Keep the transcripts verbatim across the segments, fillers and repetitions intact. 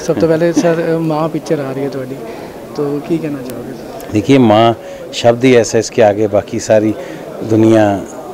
सब तो पहले सर माँ पिक्चर आ रही है थोड़ी, तो की कहना चाहोगे? देखिए, माँ शब्द ही ऐसा, इसके आगे बाकी सारी दुनिया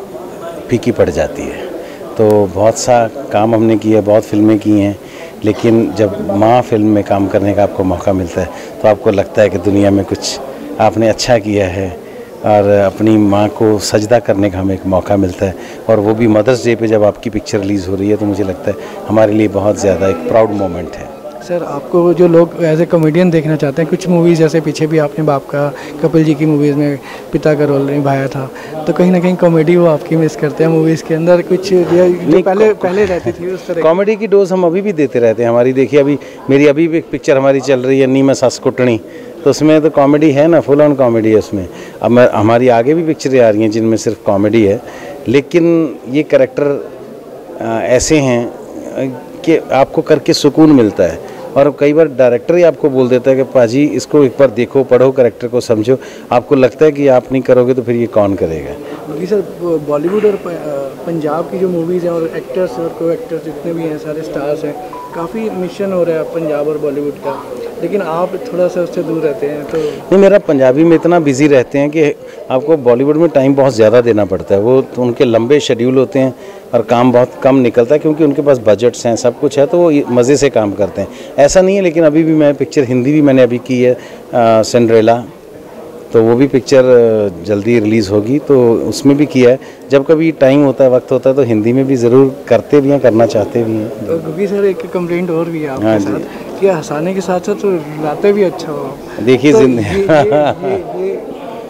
फीकी पड़ जाती है। तो बहुत सा काम हमने किया, बहुत फिल्में की हैं, लेकिन जब माँ फिल्म में काम करने का आपको मौका मिलता है तो आपको लगता है कि दुनिया में कुछ आपने अच्छा किया है, और अपनी माँ को सजदा करने का हमें एक मौका मिलता है, और वो भी मदर्स डे पे जब आपकी पिक्चर रिलीज़ हो रही है, तो मुझे लगता है हमारे लिए बहुत ज़्यादा एक प्राउड मोमेंट है। सर, आपको जो लोग एज ए कॉमेडियन देखना चाहते हैं, कुछ मूवीज़ जैसे पीछे भी आपने बाप का, कपिल जी की मूवीज़ में पिता का रोल निभाया था, तो कहीं ना कहीं कॉमेडी वो आपकी मिस करते हैं मूवीज़ के अंदर, कुछ जो पहले पहले रहती थी उस तरह कॉमेडी की डोज हम अभी भी देते रहते हैं। हमारी देखिए, अभी मेरी अभी भी एक पिक्चर हमारी चल रही है नी मैं सास कुटनी, तो उसमें तो कॉमेडी है ना, फुल ऑन कॉमेडी है उसमें। अब मैं हमारी आगे भी पिक्चरें आ रही हैं जिनमें सिर्फ कॉमेडी है, लेकिन ये कैरेक्टर ऐसे हैं कि आपको करके सुकून मिलता है, और कई बार डायरेक्टर ही आपको बोल देता है कि पाजी इसको एक बार देखो, पढ़ो, कैरेक्टर को समझो। आपको लगता है कि आप नहीं करोगे तो फिर ये कौन करेगा। जी सर, बॉलीवुड और पंजाब की जो मूवीज़ हैं और एक्टर्स और को एक्टर्स जितने भी हैं, सारे स्टार्स हैं, काफ़ी मिशन हो रहा है पंजाब और बॉलीवुड का, लेकिन आप थोड़ा सा उससे दूर रहते हैं। तो नहीं, मेरा पंजाबी में इतना बिजी रहते हैं कि आपको बॉलीवुड में टाइम बहुत ज़्यादा देना पड़ता है। वो तो उनके लंबे शेड्यूल होते हैं और काम बहुत कम निकलता है, क्योंकि उनके पास बजट्स हैं, सब कुछ है, तो वो मज़े से काम करते हैं। ऐसा नहीं है, लेकिन अभी भी मैं पिक्चर हिंदी भी मैंने अभी की है, सिंड्रेला, तो वो भी पिक्चर जल्दी रिलीज़ होगी, तो उसमें भी किया है। जब कभी टाइम होता है, वक्त होता है, तो हिंदी में भी ज़रूर करते भी हैं, करना चाहते भी हैं। तो क्योंकि सर एक कंप्लेंट और भी है आपके साथ कि हंसाने के साथ साथ तो रुलाते भी अच्छा हो। देखिए, तो जिंदगी ये, ये, ये, ये,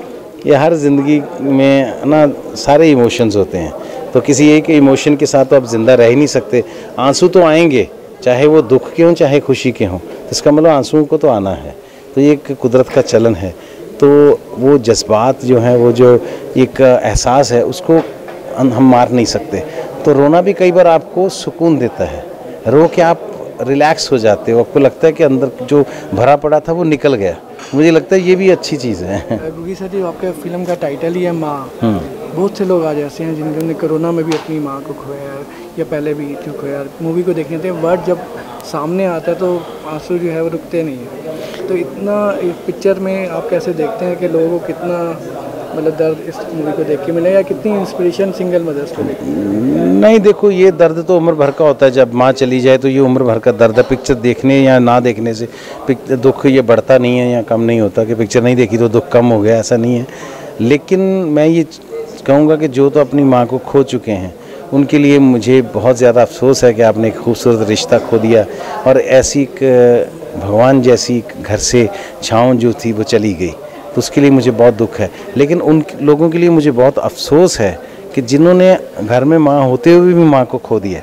ये हर ज़िंदगी में ना सारे इमोशंस होते हैं, तो किसी एक इमोशन के साथ तो आप ज़िंदा रह ही नहीं सकते। आंसू तो आएंगे, चाहे वो दुख के हों चाहे खुशी के हों, तो इसका मतलब आंसुओं को तो आना है। तो ये एक कुदरत का चलन है। तो वो जज्बात जो हैं, वो जो एक एहसास है, उसको हम मार नहीं सकते। तो रोना भी कई बार आपको सुकून देता है, रो के आप रिलैक्स हो जाते हो, आपको लगता है कि अंदर जो भरा पड़ा था वो निकल गया। मुझे लगता है ये भी अच्छी चीज़ है। क्योंकि सर जी आपके फिल्म का टाइटल ही है माँ। बहुत से लोग आज ऐसे हैं जिन्होंने कोरोना में भी अपनी माँ को खोया है, या पहले भी जो खोया। मूवी को देखने थे, वर्ड जब सामने आता है तो आंसू जो है वो रुकते नहीं है। तो इतना पिक्चर में आप कैसे देखते हैं कि लोगों को कितना मतलब दर्द इस मूवी को देख के मिले, या कितनी इंस्पिरेशन सिंगल मदर्स को देखी? नहीं, देखो, ये दर्द तो उम्र भर का होता है। जब माँ चली जाए तो ये उम्र भर का दर्द है। पिक्चर देखने या ना देखने से दुख ये बढ़ता नहीं है या कम नहीं होता, कि पिक्चर नहीं देखी तो दुख कम हो गया, ऐसा नहीं है। लेकिन मैं ये कहूँगा कि जो तो अपनी माँ को खो चुके हैं, उनके लिए मुझे बहुत ज़्यादा अफसोस है कि आपने एक खूबसूरत रिश्ता खो दिया, और ऐसी एक भगवान जैसी घर से छाँव जो थी वो चली गई, तो उसके लिए मुझे बहुत दुख है। लेकिन उन लोगों के लिए मुझे बहुत अफसोस है कि जिन्होंने घर में माँ होते हुए भी माँ को खो दिया,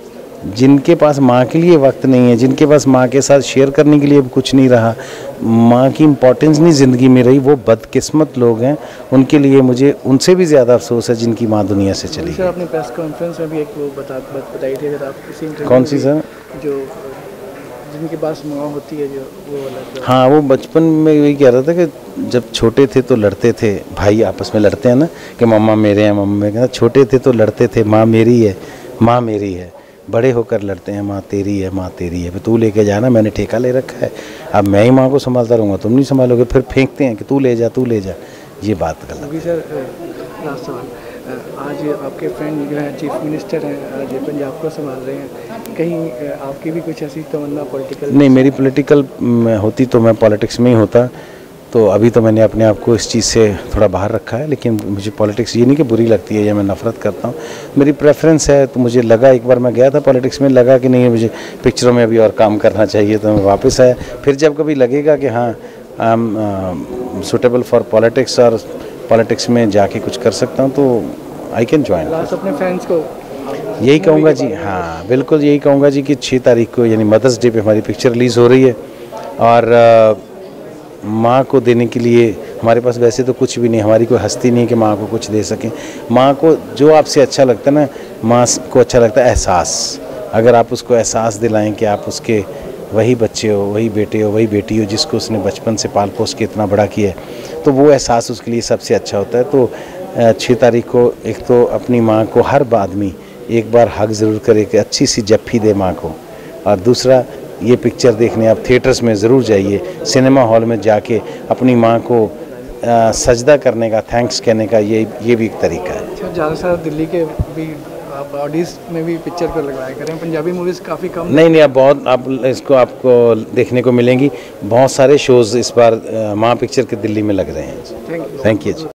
जिनके पास माँ के लिए वक्त नहीं है, जिनके पास माँ के साथ शेयर करने के लिए अब कुछ नहीं रहा, माँ की इम्पोर्टेंस नहीं ज़िंदगी में रही, वो बदकिस्मत लोग हैं। उनके लिए मुझे उनसे भी ज़्यादा अफसोस है जिनकी माँ दुनिया से चली गई। आपने प्रेस कॉन्फ्रेंस में भी एक वो बता बताई थी, अगर आप किसी कौन सी सर? जो जिनके पास माँ होती है, जो वो वाला। हाँ, वो बचपन में यही कह रहा था कि जब छोटे थे तो लड़ते थे, भाई आपस में लड़ते हैं ना, कि मम्मा मेरे हैं, मम्मा मेरे हैं। छोटे थे तो लड़ते थे, माँ मेरी है, माँ मेरी है। बड़े होकर लड़ते हैं, माँ तेरी है, माँ तेरी है। तू लेके जाना, मैंने ठेका ले रखा है, अब मैं ही माँ को संभालता रहूँगा, तुम नहीं संभालोगे। फिर फेंकते हैं कि तू ले जा, तू ले जा। ये बात गलत है। सर, लास्ट सवाल, आज आपके फ्रेंड जो हैं चीफ मिनिस्टर हैं, आज पंजाब को संभाल रहे हैं, कहीं आपकी भी कुछ ऐसी तमन्ना पॉलिटिकल? नहीं, मेरी पॉलिटिकल होती तो मैं पॉलिटिक्स में ही होता। तो अभी तो मैंने अपने आप को इस चीज़ से थोड़ा बाहर रखा है, लेकिन मुझे पॉलिटिक्स ये नहीं कि बुरी लगती है या मैं नफ़रत करता हूँ, मेरी प्रेफरेंस है। तो मुझे लगा, एक बार मैं गया था पॉलिटिक्स में, लगा कि नहीं मुझे पिक्चरों में अभी और काम करना चाहिए, तो मैं वापस आया। फिर जब कभी लगेगा कि हाँ I am suitable for politics और पॉलिटिक्स में जाके कुछ कर सकता हूँ, तो आई कैन ज्वाइन। अपने फ्रेंड्स को यही कहूँगा जी, हाँ बिल्कुल यही कहूँगा जी, कि छः तारीख को यानी मदर्स डे पे हमारी पिक्चर रिलीज़ हो रही है, और माँ को देने के लिए हमारे पास वैसे तो कुछ भी नहीं, हमारी कोई हस्ती नहीं कि माँ को कुछ दे सकें। माँ को जो आपसे अच्छा लगता है ना, माँ को अच्छा लगता है एहसास। अगर आप उसको एहसास दिलाएं कि आप उसके वही बच्चे हो, वही बेटे हो, वही बेटी हो जिसको उसने बचपन से पाल पोस के इतना बड़ा किया है, तो वो एहसास उसके लिए सबसे अच्छा होता है। तो छः तारीख को एक तो अपनी माँ को हर आदमी एक बार हक ज़रूर करे कि अच्छी सी जप्फी दे माँ को, और दूसरा ये पिक्चर देखने आप थिएटर्स में ज़रूर जाइए, सिनेमा हॉल में जाके अपनी माँ को आ, सजदा करने का, थैंक्स कहने का ये ये भी एक तरीका है। अच्छा, ज़्यादा से ज़्यादा दिल्ली के भी बॉडीज़ में भी पिक्चर को लगवाया करें, पंजाबी मूवीज़ काफ़ी कम। नहीं नहीं, आप बहुत आप इसको आपको देखने को मिलेंगी, बहुत सारे शोज़ इस बार माँ पिक्चर के दिल्ली में लग रहे हैं। Thank you thank you.